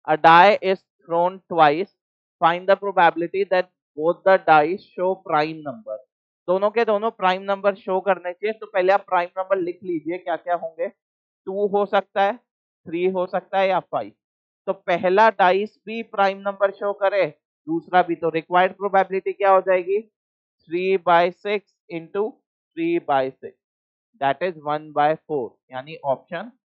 A die is thrown twice. Find the probability that both the dice show prime number. दोनों के दोनों prime number show करने चाहिए, तो पहले आप प्राइम नंबर लिख लीजिए क्या क्या होंगे। 2 हो सकता है, 3 हो सकता है या 5। तो पहला डाइस भी प्राइम नंबर शो करे, दूसरा भी, तो रिक्वायर्ड प्रोबेबिलिटी क्या हो जाएगी? 3/6 इंटू 3/6, दैट इज 1/4, यानी ऑप्शन